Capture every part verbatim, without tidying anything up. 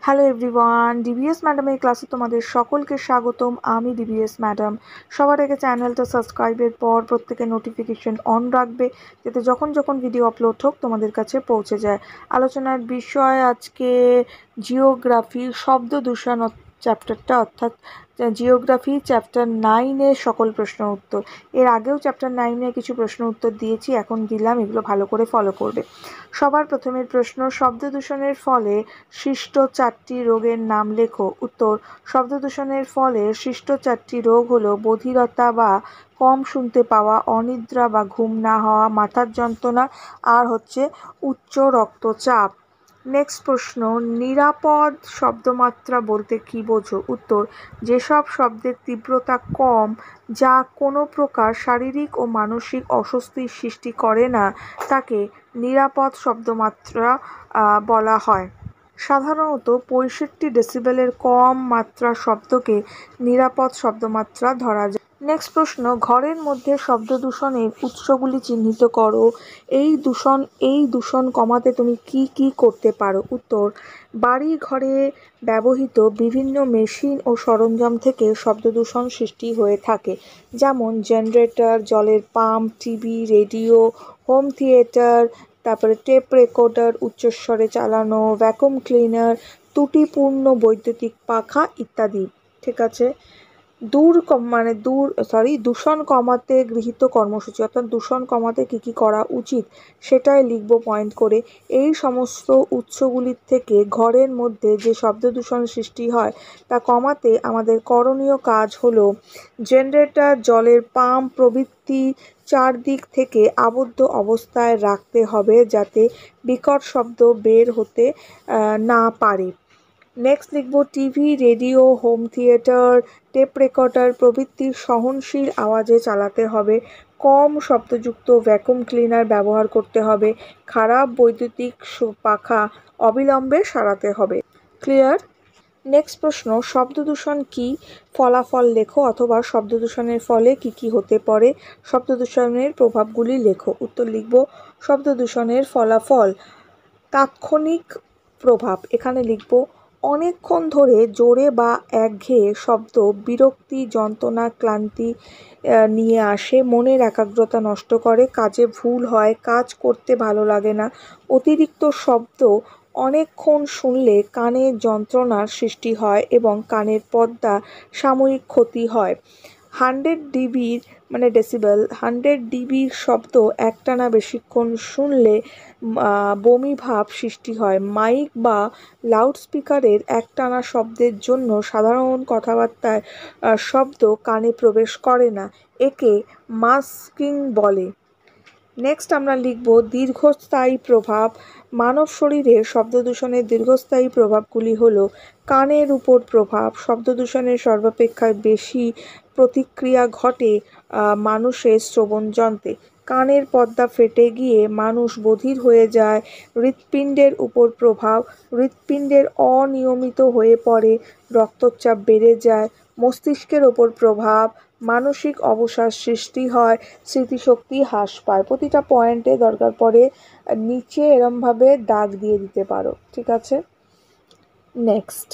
Hello everyone, DBS ম্যাডামের ক্লাসে তোমাদের সকলকে স্বাগতম। আমি ডিবিএস ম্যাডাম। সবার আগে চ্যানেলটা সাবস্ক্রাইবের পর প্রত্যেকে নোটিফিকেশন অন রাখবে, যাতে যখন যখন ভিডিও আপলোড হোক তোমাদের কাছে পৌঁছে যায়। আলোচনার বিষয় আজকে জিওগ্রাফি শব্দ দূষণ চ্যাপ্টারটা, অর্থাৎ জিওগ্রাফি চ্যাপ্টার নাইনের সকল প্রশ্ন উত্তর। এর আগেও চ্যাপ্টার নাইনে কিছু প্রশ্ন উত্তর দিয়েছি, এখন দিলাম, এগুলো ভালো করে ফলো করবে। সবার প্রথমের প্রশ্ন, শব্দ দূষণের ফলে সৃষ্ট চারটি রোগের নাম লেখো। উত্তর, শব্দ দূষণের ফলে সৃষ্ট চারটি রোগ হলো বধিরতা বা কম শুনতে পাওয়া, অনিদ্রা বা ঘুম না হওয়া, মাথার যন্ত্রণা আর হচ্ছে উচ্চ রক্তচাপ। নেক্সট প্রশ্ন, নিরাপদ শব্দমাত্রা বলতে কী বোঝো? উত্তর, যেসব শব্দের তীব্রতা কম, যা কোনো প্রকার শারীরিক ও মানসিক অস্বস্তির সৃষ্টি করে না, তাকে নিরাপদ শব্দমাত্রা বলা হয়। সাধারণত পঁয়ষট্টি ডেসিবেলের কম মাত্রার শব্দকে নিরাপদ শব্দমাত্রা ধরা যায়। নেক্সট প্রশ্ন, ঘরের মধ্যে শব্দ দূষণের উৎসগুলি চিহ্নিত করো। এই দূষণ এই দূষণ কমাতে তুমি কি কি করতে পারো? উত্তর, বাড়ি ঘরে ব্যবহৃত বিভিন্ন মেশিন ও সরঞ্জাম থেকে শব্দ দূষণ সৃষ্টি হয়ে থাকে, যেমন জেনারেটর, জলের pump, TV, radio, home theatre, তারপরে টেপ রেকর্ডার, উচ্চস্বরে চালানো, ভ্যাকুয়াম ক্লিনার, ত্রুটিপূর্ণ বৈদ্যুতিক পাখা ইত্যাদি। ঠিক আছে। দূর মানে দূর সরি দূষণ কমাতে গৃহীত কর্মসূচি, অর্থাৎ দূষণ কমাতে কী কী করা উচিত সেটাই লিখবো পয়েন্ট করে। এই সমস্ত উৎসগুলির থেকে ঘরের মধ্যে যে শব্দ দূষণ সৃষ্টি হয় তা কমাতে আমাদের করণীয় কাজ হলো জেনারেটর, জলের পাম্প প্রভৃতি চারদিক থেকে আবদ্ধ অবস্থায় রাখতে হবে, যাতে বিকট শব্দ বের হতে না পারে। নেক্সট লিখব, TV, radio, home theatre, tape recorder প্রভৃতি সহনশীল আওয়াজে চালাতে হবে। কম শব্দযুক্ত ভ্যাকুয়াম ক্লিনার ব্যবহার করতে হবে। খারাপ বৈদ্যুতিক পাখা অবিলম্বে সারাতে হবে। ক্লিয়ার? নেক্সট প্রশ্ন, শব্দ দূষণ কী? ফলাফল লেখো, অথবা শব্দ দূষণের ফলে কি কি হতে পারে। শব্দ দূষণের প্রভাবগুলি লেখো। উত্তর লিখব, শব্দ দূষণের ফলাফল তাৎক্ষণিক প্রভাব। এখানে লিখব, অনেকক্ষণ ধরে জোরে বা একঘেয়ে শব্দ বিরক্তি, যন্ত্রণা, ক্লান্তি নিয়ে আসে, মনের একাগ্রতা নষ্ট করে, কাজে ভুল হয়, কাজ করতে ভালো লাগে না। অতিরিক্ত শব্দ অনেকক্ষণ শুনলে কানে যন্ত্রণার সৃষ্টি হয় এবং কানের পর্দা সাময়িক ক্ষতি হয়। হান্ড্রেড ডিবির মানে ডেসিবেল হান্ড্রেড ডিবির শব্দ একটানা বেশিক্ষণ শুনলে বমি ভাব সৃষ্টি হয়। মাইক বা লাউডস্পিকারের একটানা শব্দের জন্য সাধারণ কথাবার্তায় শব্দ কানে প্রবেশ করে না, একে মাস্কিং বলে। নেক্সট আমরা লিখব, দীর্ঘস্থায়ী প্রভাব। মানব শরীরে শব্দ দূষণের দীর্ঘস্থায়ী প্রভাবগুলি হলো কানের উপর প্রভাব। শব্দ দূষণের সর্বাপেক্ষায় বেশি প্রতিক্রিয়া ঘটে মানুষের শ্রবণ যন্ত্রে। কানের পর্দা ফেটে গিয়ে মানুষ বধির হয়ে যায়। হৃৎপিণ্ডের উপর প্রভাব। হৃৎপিণ্ডের অনিয়মিত হয়ে পড়ে, রক্তচাপ বেড়ে যায়। মস্তিষ্কের ওপর প্রভাব, মানসিক অবসাদ সৃষ্টি হয়, স্মৃতিশক্তি হ্রাস পায়। প্রতিটা পয়েন্টে দরকার পড়ে নিচে এরমভাবে দাগ দিয়ে দিতে পারো। ঠিক আছে। নেক্সট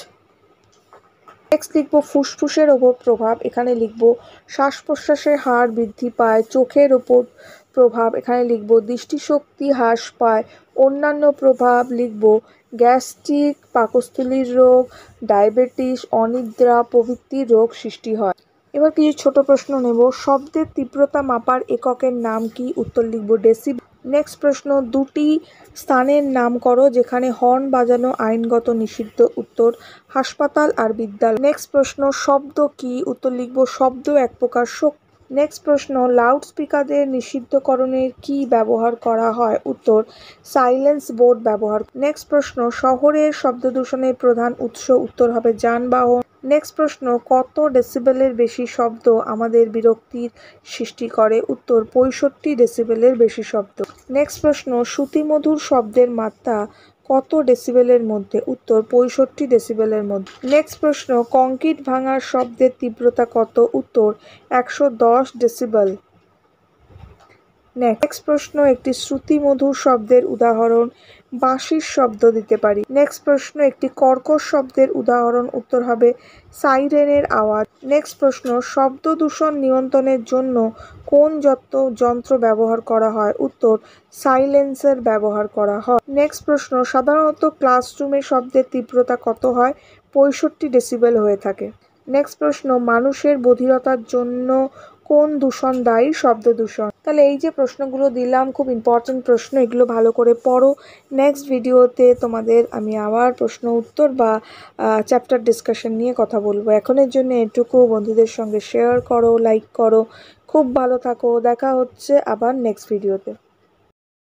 নেক্সট লিখব, ফুসফুসের ওপর প্রভাব। এখানে লিখব, শ্বাস প্রশ্বাসের হার বৃদ্ধি পায়। চোখের ওপর প্রভাব। এখানে লিখব, দৃষ্টিশক্তি হ্রাস পায়। অন্যান্য প্রভাব লিখব, গ্যাস্ট্রিক, পাকস্থলীর রোগ, ডায়াবেটিস, অনিদ্রা প্রভৃতি রোগ সৃষ্টি হয়। এবার কিছু ছোট প্রশ্ন নেব। শব্দের তীব্রতা মাপার এককের নাম কি? উত্তর লিখব ডেসিবেল। নেক্সট প্রশ্ন, দুটি স্থানের নাম করো যেখানে হর্ন বাজানো আইনগত নিষিদ্ধ। উত্তর, হাসপাতাল আর বিদ্যালয়। নেক্সট প্রশ্ন, শব্দ কি? উত্তর লিখব শব্দ এক প্রকার শক্তি। নেক্সট প্রশ্ন, লাউড স্পিকারদের নিষিদ্ধকরণে কি ব্যবহার করা হয়? উত্তর, সাইলেন্স বোর্ড ব্যবহার। নেক্সট প্রশ্ন, শহরের শব্দ দূষণের প্রধান উৎস। উত্তর হবে যানবাহন। নেক্সট প্রশ্ন, কত ডেসিবেলের বেশি শব্দ আমাদের বিরক্তির সৃষ্টি করে? উত্তর, পঁয়ষট্টি ডেসিবেলের বেশি শব্দ। নেক্সট প্রশ্ন, শ্রুতিমধুর শব্দের মাত্রা কত ডেসিবেলের মধ্যে? উত্তর, পঁয়ষট্টি ডেসিবেলের মধ্যে। নেক্সট প্রশ্ন, কংক্রিট ভাঙার শব্দের তীব্রতা কত? উত্তর, একশো দশ ডেসিবেল। নেক্সট প্রশ্ন, একটি শ্রুতিমধুর শব্দের উদাহরণ বাঁশির শব্দ দিতে পারি। নেক্সট প্রশ্ন, একটি কর্কশ শব্দের উদাহরণ, উত্তর হবে সাইরেনের আওয়াজ। নেক্সট প্রশ্ন, শব্দ দূষণ নিয়ন্ত্রণের জন্য কোন যন্ত্র ব্যবহার করা হয়, উত্তর সাইলেন্সার ব্যবহার করা হয়। নেক্সট প্রশ্ন, সাধারণত ক্লাসরুমে শব্দের তীব্রতা কত হয়, পঁয়ষট্টি ডেসিবেল হয়ে থাকে। নেক্সট প্রশ্ন, মানুষের বধিরতার জন্য কোন দূষণ দায়ী, শব্দ দূষণ। তাহলে এই যে প্রশ্নগুলো দিলাম খুব ইম্পর্টেন্ট প্রশ্ন, এগুলো ভালো করে পড়ো। নেক্সট ভিডিওতে তোমাদের আমি আবার প্রশ্ন উত্তর বা চ্যাপ্টার ডিসকাশন নিয়ে কথা বলবো। এখনের জন্য এটুকু, বন্ধুদের সঙ্গে শেয়ার করো, লাইক করো। খুব ভালো থাকো, দেখা হচ্ছে আবার নেক্সট ভিডিওতে।